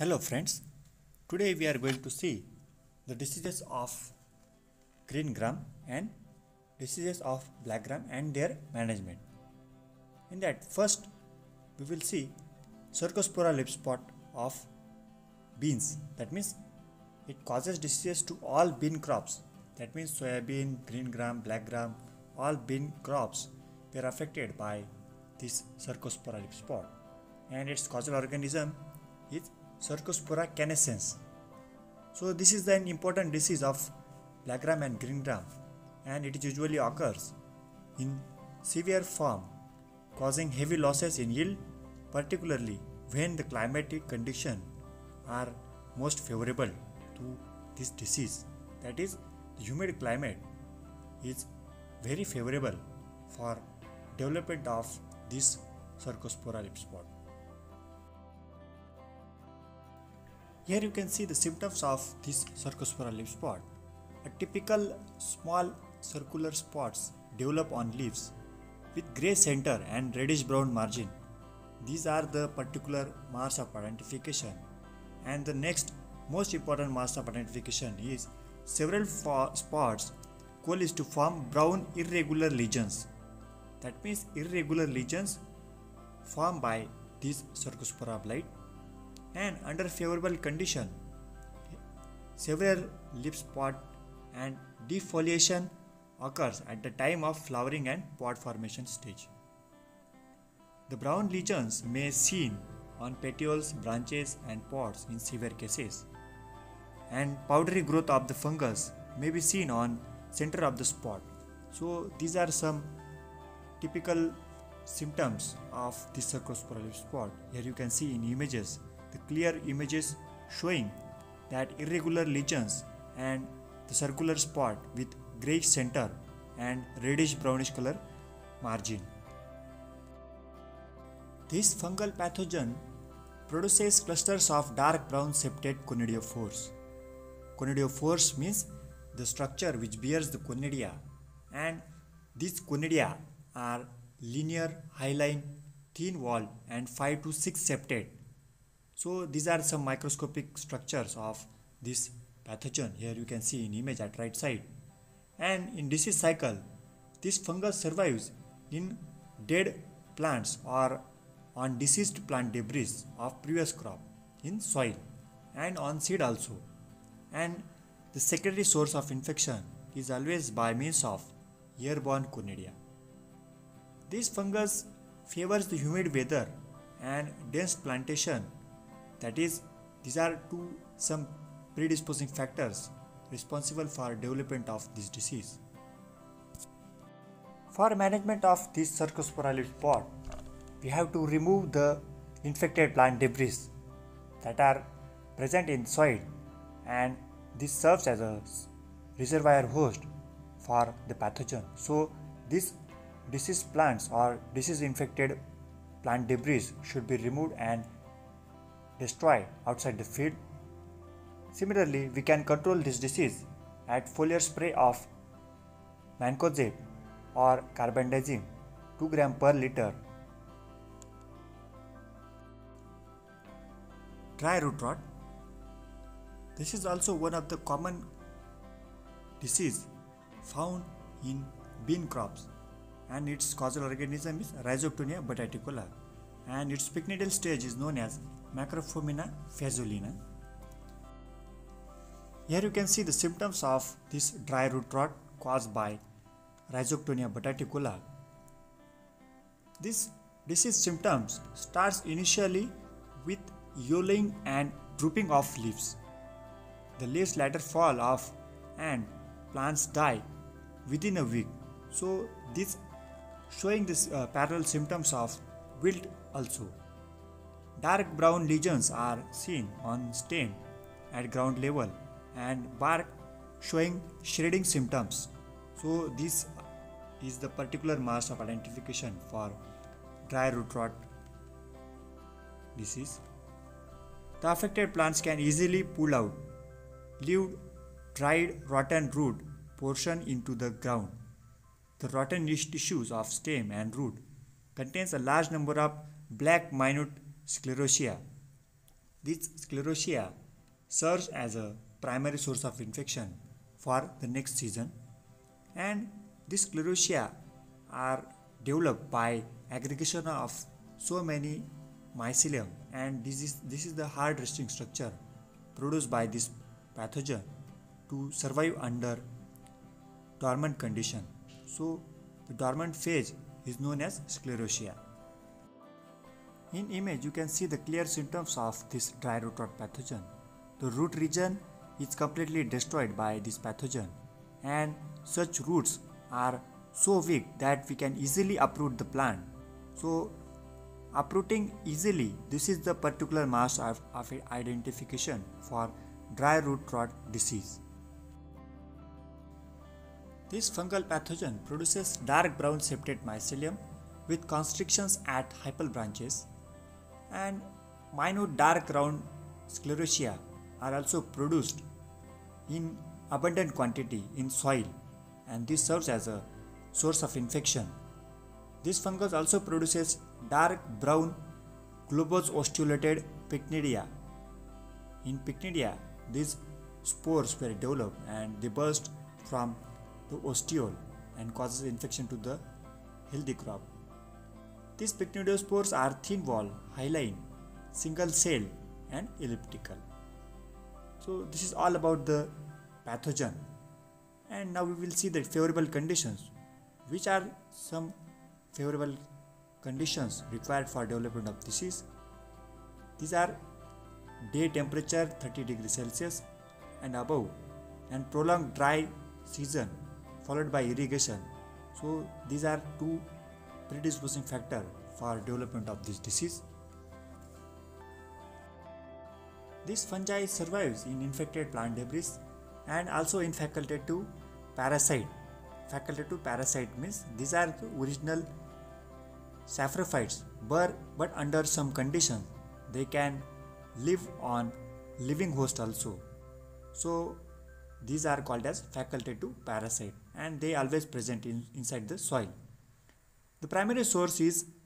Hello friends, today we are going to see the diseases of green gram and diseases of black gram and their management. In that first we will see Cercospora leaf spot of beans. That means it causes diseases to all bean crops. That means soybean, green gram, black gram, all bean crops were affected by this Cercospora leaf spot, and its causal organism is Cercospora canescens. So this is an important disease of black gram and green gram, and it usually occurs in severe form, causing heavy losses in yield, particularly when the climatic conditions are most favorable to this disease. That is, the humid climate is very favorable for development of this Cercospora leaf spot. Here you can see the symptoms of this Cercospora leaf spot. A typical small circular spots develop on leaves with grey center and reddish brown margin. These are the particular marks of identification. And the next most important marks of identification is several spots coalesce to form brown irregular lesions. That means irregular lesions formed by this Cercospora blight, and under favorable condition several leaf spot and defoliation occurs at the time of flowering and pod formation stage. The brown lesions may be seen on petioles, branches and pods in severe cases, and powdery growth of the fungus may be seen on center of the spot. So these are some typical symptoms of this Cercospora leaf spot. Here you can see in images the clear images showing that irregular lesions and the circular spot with greyish center and reddish brownish color margin. This fungal pathogen produces clusters of dark brown septate conidiophores. Conidiophores means the structure which bears the conidia, and these conidia are linear, hyaline, thin walled and 5 to 6 septate. So these are some microscopic structures of this pathogen. Here you can see in image at right side. And in disease cycle, this fungus survives in dead plants or on deceased plant debris of previous crop, in soil and on seed also. And the secondary source of infection is always by means of airborne conidia. This fungus favors the humid weather and dense plantation. That is, these are some predisposing factors responsible for development of this disease. For management of this Cercospora leaf spot, we have to remove the infected plant debris that are present in soil, and this serves as a reservoir host for the pathogen. So these diseased plants or disease infected plant debris should be removed and destroyed outside the field. Similarly, we can control this disease at foliar spray of mancozeb or carbendazim 2 gram per liter. Dry root rot. This is also one of the common disease found in bean crops, and its causal organism is Rhizoctonia botticola, and its pycnidal stage is known as Macrophomina fazulina. Here you can see the symptoms of this dry root rot caused by Rhizoctonia botticola. This disease symptoms starts initially with yellowing and drooping of leaves. The leaves later fall off and plants die within a week. So this showing this parallel symptoms of wilt also. Dark brown lesions are seen on stem at ground level and bark showing shredding symptoms. So this is the particular marks of identification for dry root rot disease. The affected plants can easily pull out, leave dried rotten root portion into the ground. The rotten tissues of stem and root contains a large number of black minute sclerotia. This sclerotia serves as a primary source of infection for the next season, and these sclerotia are developed by aggregation of so many mycelium, and this is the hard resting structure produced by this pathogen to survive under dormant condition. So the dormant phase is known as sclerotia. In image you can see the clear symptoms of this dry root rot pathogen. The root region is completely destroyed by this pathogen, and such roots are so weak that we can easily uproot the plant. So uprooting easily, this is the particular mass of identification for dry root rot disease. This fungal pathogen produces dark brown septate mycelium with constrictions at hyphal branches, and minute dark round sclerotia are also produced in abundant quantity in soil, and this serves as a source of infection. This fungus also produces dark brown globose osteolated pycnidia. In pycnidia, these spores were developed and they burst from the osteole and causes infection to the healthy crop. These pycnidiospores are thin wall, hyaline, single cell and elliptical. So this is all about the pathogen, and now we will see the favorable conditions. Which are some favorable conditions required for development of disease? These are day temperature 30 degrees Celsius and above, and prolonged dry season followed by irrigation. So these are two predisposing factors for development of this disease. This fungi survives in infected plant debris and also in facultative parasite. Facultative parasite means these are the original saprophytes, but under some conditions they can live on living host also. So these are called as facultative parasite, and they always present inside the soil. The primary source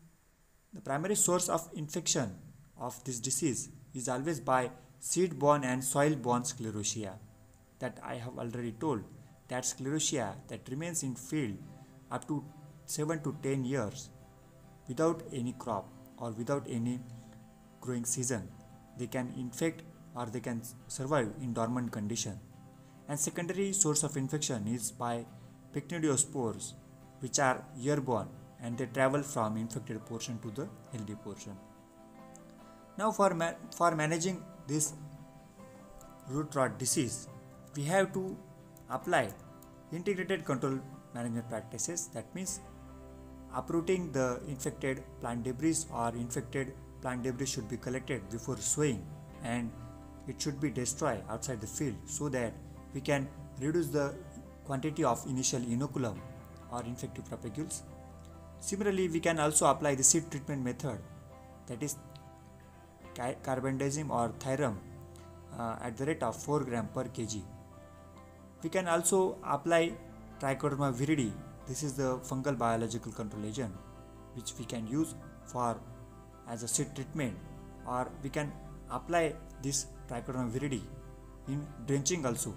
of infection of this disease is always by seed-borne and soil-borne sclerotia, that I have already told, that sclerotia that remains in field up to 7 to 10 years without any crop or without any growing season. They can infect or they can survive in dormant condition. And secondary source of infection is by pycnidiospores, which are airborne and they travel from infected portion to the healthy portion. Now for managing this root rot disease, we have to apply integrated control management practices. That means uprooting the infected plant debris, or infected plant debris should be collected before sowing and it should be destroyed outside the field, so that we can reduce the quantity of initial inoculum or infective propagules. Similarly, we can also apply the seed treatment method, that is carbendazim or thiram at the rate of 4 gram per kg. We can also apply Trichoderma viridi. This is the fungal biological control agent which we can use for as a seed treatment, or we can apply this Trichoderma viridi in drenching also.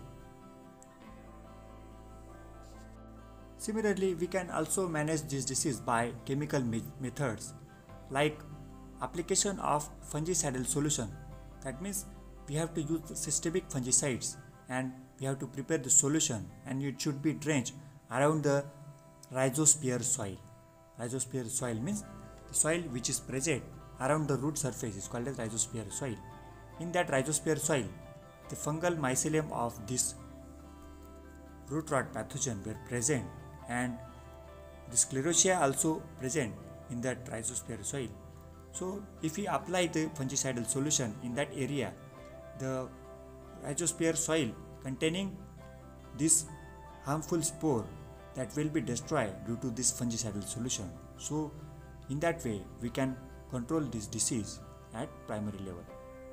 Similarly, we can also manage this disease by chemical methods like application of fungicidal solution. That means we have to use the systemic fungicides and we have to prepare the solution, and it should be drenched around the rhizosphere soil. Rhizosphere soil means the soil which is present around the root surface is called as rhizosphere soil. In that rhizosphere soil, the fungal mycelium of this root rot pathogen were present, and the sclerotia also present in that rhizosphere soil. So if we apply the fungicidal solution in that area, the rhizosphere soil containing this harmful spore that will be destroyed due to this fungicidal solution. So in that way we can control this disease at primary level.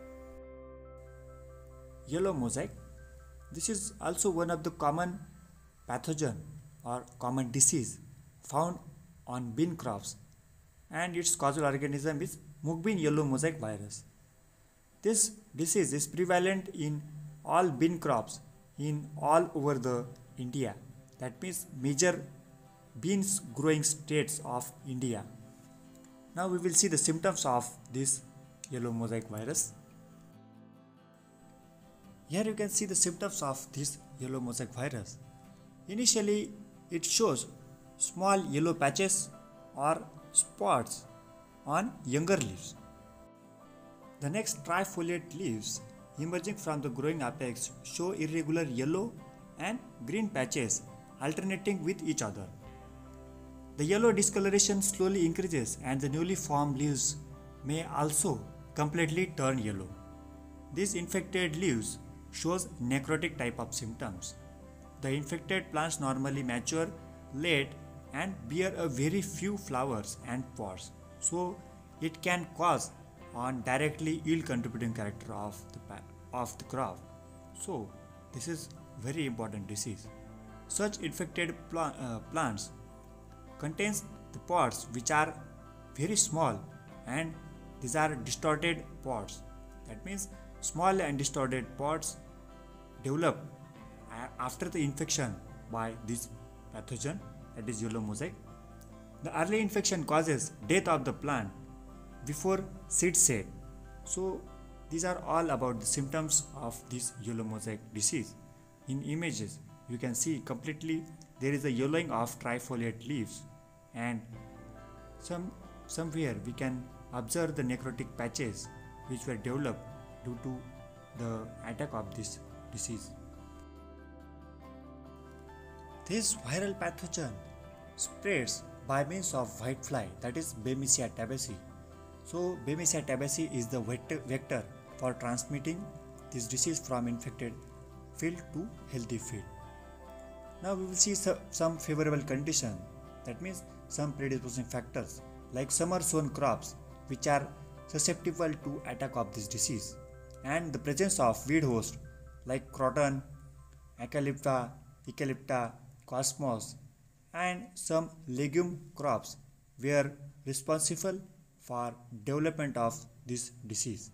Yellow mosaic. This is also one of the common pathogen or common disease found on bean crops, and its causal organism is mung bean yellow mosaic virus. This disease is prevalent in all bean crops in all over the India. That means major beans growing states of India. Now we will see the symptoms of this yellow mosaic virus. Here you can see the symptoms of this yellow mosaic virus. Initially, it shows small yellow patches or spots on younger leaves. The next trifoliate leaves emerging from the growing apex show irregular yellow and green patches alternating with each other. The yellow discoloration slowly increases and the newly formed leaves may also completely turn yellow. These infected leaves shows necrotic type of symptoms. The infected plants normally mature late and bear a very few flowers and pods, so it can cause on directly yield contributing character of the crop. So this is very important disease. Such infected plants contains the pods which are very small, and these are distorted pods. That means small and distorted pods develop after the infection by this pathogen, that is yellow mosaic. The early infection causes death of the plant before seed set. So these are all about the symptoms of this yellow mosaic disease. In images you can see completely there is a yellowing of trifoliate leaves, and somewhere we can observe the necrotic patches which were developed due to the attack of this disease. This viral pathogen spreads by means of whitefly, that is Bemisia tabaci. So Bemisia tabaci is the vector for transmitting this disease from infected field to healthy field. Now we will see some favorable condition, that means some predisposing factors like summer sown crops which are susceptible to attack of this disease, and the presence of weed host like croton, eucalypta, cosmos, and some legume crops were responsible for development of this disease.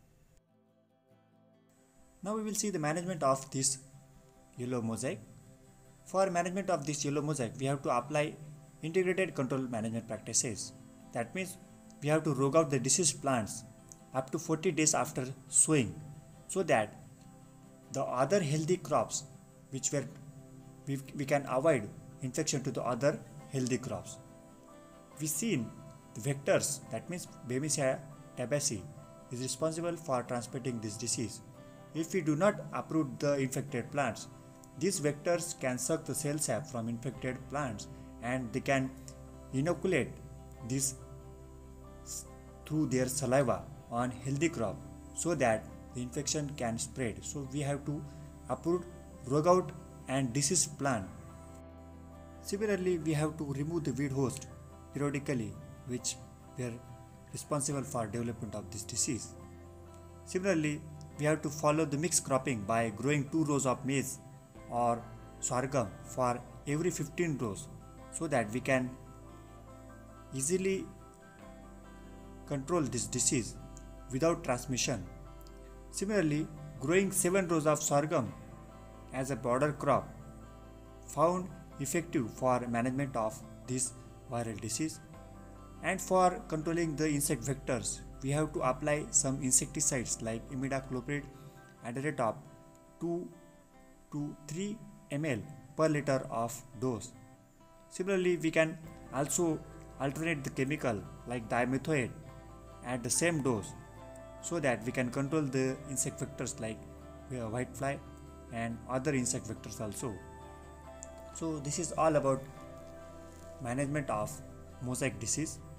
Now we will see the management of this yellow mosaic. For management of this yellow mosaic, we have to apply integrated control management practices. That means we have to root out the diseased plants up to 40 days after sowing, so that the other healthy crops which we can avoid infection to the other healthy crops. We seen the vectors, that means Bemisia tabaci is responsible for transmitting this disease. If we do not uproot the infected plants, these vectors can suck the cell sap from infected plants and they can inoculate this through their saliva on healthy crop, so that the infection can spread. So we have to uproot, root out and diseased plant. Similarly, we have to remove the weed host periodically which were responsible for development of this disease. Similarly, we have to follow the mixed cropping by growing 2 rows of maize or sorghum for every 15 rows, so that we can easily control this disease without transmission. Similarly, growing 7 rows of sorghum as a border crop found effective for management of this viral disease. And for controlling the insect vectors, we have to apply some insecticides like imidacloprid at a rate of 2 to 3 ml per liter of dose. Similarly, we can also alternate the chemical like dimethoate at the same dose, so that we can control the insect vectors like whitefly and other insect vectors also. So this is all about management of mosaic disease.